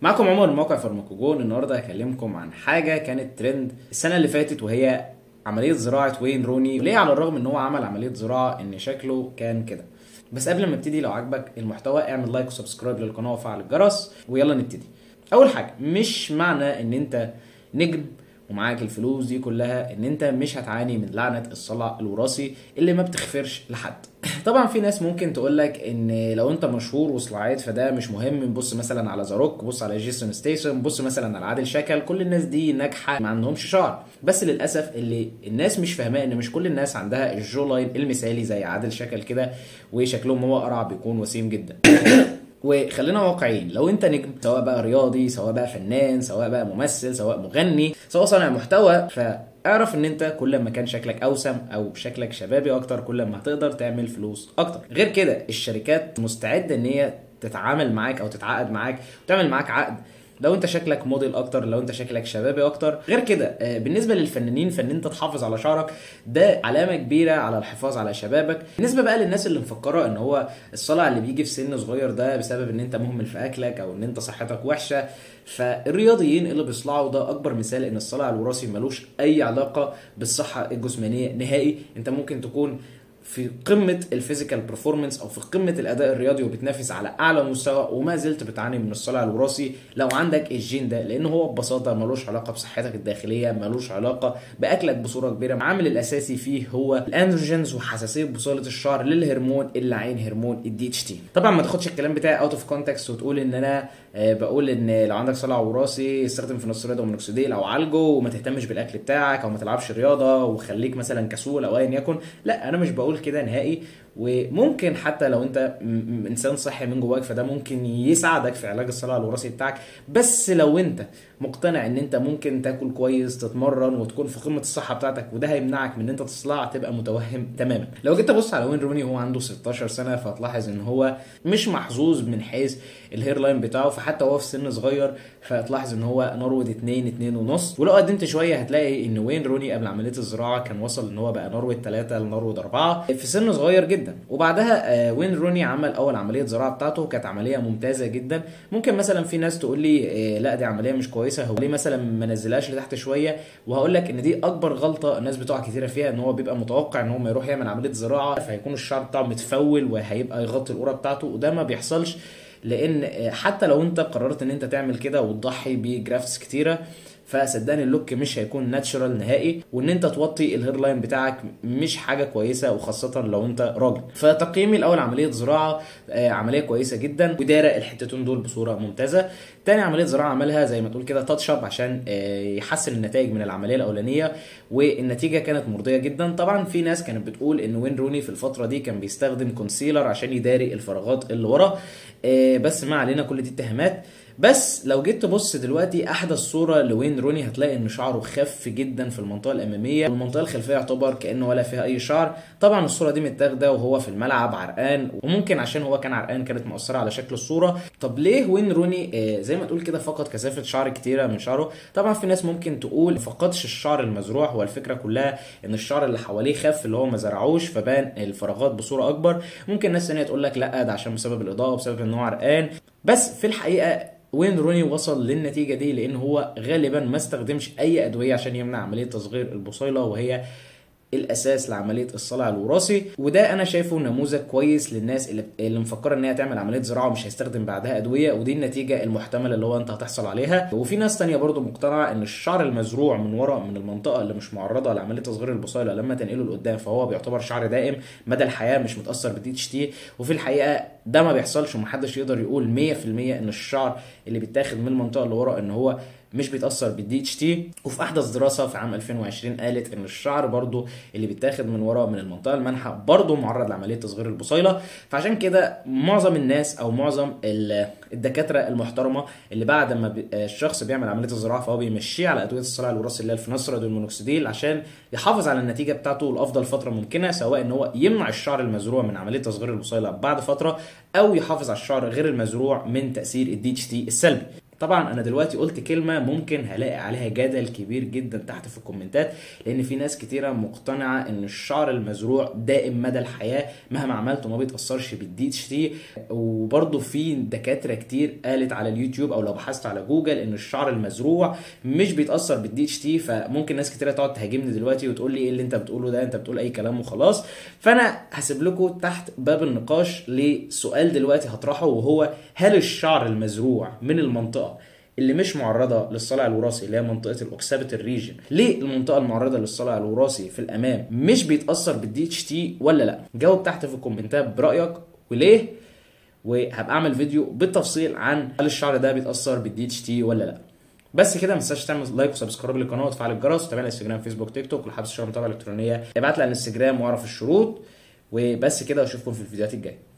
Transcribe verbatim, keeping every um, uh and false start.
معكم عمر من موقع فارماكوجون. النهارده هكلمكم عن حاجه كانت ترند السنه اللي فاتت، وهي عمليه زراعه وين روني. ليه على الرغم ان هو عمل عمليه زراعه ان شكله كان كده. بس قبل ما ابتدي، لو عجبك المحتوى اعمل لايك وسبسكرايب للقناه وفعل الجرس، ويلا نبتدي. اول حاجه، مش معنى ان انت نجم ومعاك الفلوس دي كلها ان انت مش هتعاني من لعنه الصلع الوراثي اللي ما بتغفرش لحد. طبعا في ناس ممكن تقولك ان لو انت مشهور وصلعت فده مش مهم، بص مثلا على ذا روك، بص على جيسون ستيسن، بص مثلا على عادل شكل، كل الناس دي ناجحه ما عندهمش شعر. بس للاسف اللي الناس مش فاهماه ان مش كل الناس عندها الجو لاين المثالي زي عادل شكل كده، وشكلهم هو قرع بيكون وسيم جدا. وخلينا واقعيين، لو انت نجم سواء بقى رياضي، سواء بقى فنان، سواء بقى ممثل، سواء مغني، سواء صانع محتوى، فاعرف ان انت كل ما كان شكلك اوسم او شكلك شبابي اكتر كل ما هتقدر تعمل فلوس اكتر. غير كده الشركات مستعده ان هي تتعامل معاك او تتعاقد معاك وتعمل معاك عقد لو انت شكلك موديل اكتر، لو انت شكلك شبابي اكتر. غير كده بالنسبه للفنانين، فان انت تحافظ على شعرك ده علامه كبيره على الحفاظ على شبابك. بالنسبه بقى للناس اللي مفكره ان هو الصلع اللي بيجي في سن صغير ده بسبب ان انت مهمل في اكلك او ان انت صحتك وحشه، فالرياضيين اللي بيصلعوا ده اكبر مثال ان الصلع الوراثي ملوش اي علاقه بالصحه الجسمانيه نهائي. انت ممكن تكون في قمه الفيزيكال برفورمانس او في قمه الاداء الرياضي وبتنافس على اعلى مستوى وما زلت بتعاني من الصلع الوراثي لو عندك الجين ده، لان هو ببساطه ملوش علاقه بصحتك الداخليه، ملوش علاقه باكلك بصوره كبيره. العامل الاساسي فيه هو الاندروجينز وحساسيه بصيله الشعر للهرمون اللي عين هرمون الدي اتش تي. طبعا ما تاخدش الكلام بتاعي اوت اوف كونتكست وتقول ان انا بقول ان لو عندك صلع وراثي استخدم فينوستيريد ومينوكسيديل او عالجه وما تهتمش بالاكل بتاعك او ما تلعبش رياضه وخليك مثلا كسول او ايا يكن. لا، انا مش بقول كده نهائي. وممكن حتى لو انت انسان صحي من جواك فده ممكن يساعدك في علاج الصلع الوراثي بتاعك، بس لو انت مقتنع ان انت ممكن تاكل كويس، تتمرن وتكون في قمه الصحه بتاعتك وده هيمنعك من ان انت تصلع، تبقى متوهم تماما. لو جيت تبص على وين روني هو عنده ستاشر سنه، فهتلاحظ ان هو مش محظوظ من حيث الهير لاين بتاعه، فحتى هو في سن صغير فهتلاحظ ان هو نروه اتنين اتنين ونص. ولو قدمت شويه هتلاقي ان وين روني قبل عمليه الزراعه كان وصل ان هو بقى نروه تلاتة لنروه اربعة في سن صغير جدا. وبعدها وين روني عمل اول عمليه زراعه بتاعته، كانت عمليه ممتازه جدا. ممكن مثلا في ناس تقول لي لا دي عمليه مش كويسه، هو ليه مثلا ما نزلهاش لتحت شويه؟ وهقول لك ان دي اكبر غلطه الناس بتقع كتيره فيها، ان هو بيبقى متوقع ان هو ما يروح يعمل عمليه زراعه فهيكون الشعر بتاعه متفول وهيبقى يغطي القرى بتاعته، وده ما بيحصلش. لان حتى لو انت قررت ان انت تعمل كده وتضحي بجرافتس كتيره، فصدقني اللوك مش هيكون ناتشورال نهائي، وان انت توطي الهير لاين بتاعك مش حاجه كويسه، وخاصه لو انت راجل. فتقييمي الاول عمليه زراعه عمليه كويسه جدا ودايره الحتتين دول بصوره ممتازه. تاني عمليه زراعه عملها زي ما تقول كده تاتش اب عشان يحسن النتائج من العمليه الاولانيه، والنتيجه كانت مرضيه جدا. طبعا في ناس كانت بتقول ان وين روني في الفتره دي كان بيستخدم كونسيلر عشان يداري الفراغات اللي ورا، بس ما علينا، كل دي اتهامات. بس لو جيت تبص دلوقتي احدث صوره لوين روني هتلاقي ان شعره خف جدا في المنطقه الاماميه، والمنطقه الخلفيه يعتبر كانه ولا فيها اي شعر. طبعا الصوره دي متاخده وهو في الملعب عرقان، وممكن عشان هو كان عرقان كانت مؤثره على شكل الصوره. طب ليه وين روني آه زي ما تقول كده فقد كثافه شعر كتيره من شعره؟ طبعا في ناس ممكن تقول فقدش الشعر المزروع، هو الفكره كلها ان الشعر اللي حواليه خف اللي هو ما زرعوش فبان الفراغات بصوره اكبر. ممكن ناس ثانيه تقول لك لا ده عشان بسبب الاضاءه وبسبب ان هو عرقان. بس في الحقيقه وين روني وصل للنتيجه دي لان هو غالبا ما استخدمش اي ادويه عشان يمنع عمليه تصغير البصيله، وهي الاساس لعمليه الصلع الوراثي. وده انا شايفه نموذج كويس للناس اللي اللي مفكره ان هي تعمل عمليه زراعه ومش هيستخدم بعدها ادويه، ودي النتيجه المحتمله اللي هو انت هتحصل عليها. وفي ناس تانية برضو مقتنعه ان الشعر المزروع من ورا من المنطقه اللي مش معرضه لعمليه تصغير البصيله لما تنقله لقدام فهو بيعتبر شعر دائم مدى الحياه مش متاثر بالدي اتش تي. وفي الحقيقه ده ما بيحصلش، ومحدش يقدر يقول مية في المية ان الشعر اللي بيتاخد من المنطقه اللي ورا ان هو مش بيتاثر بالدي اتش تي. وفي احدث دراسه في عام الفين وعشرين قالت ان الشعر برضو اللي بيتاخد من ورا من المنطقه المنحه برضو معرض لعمليه تصغير البصيله. فعشان كده معظم الناس او معظم الدكاتره المحترمه اللي بعد ما الشخص بيعمل عمليه الزراعه فهو بيمشيه على ادويه الصلع الوراثي اللي هي الفينوستيريد والمينوكسيديل عشان يحافظ على النتيجه بتاعته لافضل فتره ممكنه، سواء ان هو يمنع الشعر المزروع من عمليه تصغير البصيله بعد فتره او يحافظ على الشعر غير المزروع من تاثير الدي اتش تي السلبي. طبعا انا دلوقتي قلت كلمه ممكن هلاقي عليها جدل كبير جدا تحت في الكومنتات، لان في ناس كتيره مقتنعه ان الشعر المزروع دائم مدى الحياه مهما عملته ما بيتاثرش بالدي اتش تي. وبرده في دكاتره كتير قالت على اليوتيوب او لو بحثت على جوجل ان الشعر المزروع مش بيتاثر بالدي اتش تي. فممكن ناس كتيره تقعد تهاجمني دلوقتي وتقول لي ايه اللي انت بتقوله ده، انت بتقول اي كلام وخلاص. فانا هسيب لكم تحت باب النقاش لسؤال دلوقتي هطرحه، وهو هل الشعر المزروع من المنطقه اللي مش معرضه للصلع الوراثي اللي هي منطقه الاوكسابيتال ريجن للمنطقه المعرضه للصلع الوراثي في الامام مش بيتاثر بالدي اتش تي ولا لا؟ جاوب تحت في الكومنتات برايك وليه، وهبقى اعمل فيديو بالتفصيل عن هل الشعر ده بيتاثر بالدي اتش تي ولا لا. بس كده، ما تنساش تعمل لايك وسبسكرايب للقناه وتفعل الجرس، وتابعنا على انستجرام فيسبوك تيك توك، ولو حابب تشترك متابعه الكترونيه ابعت لي على الانستجرام واعرف الشروط. وبس كده، واشوفكم في الفيديوهات الجايه.